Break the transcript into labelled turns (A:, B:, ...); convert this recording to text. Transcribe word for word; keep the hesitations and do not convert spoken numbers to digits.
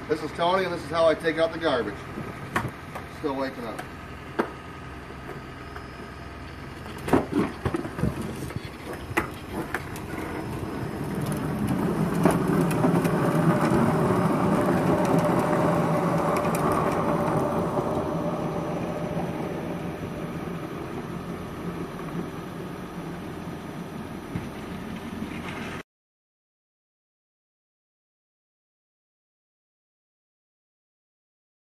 A: This is Tony, and this is how I take out the garbage. Still waking up.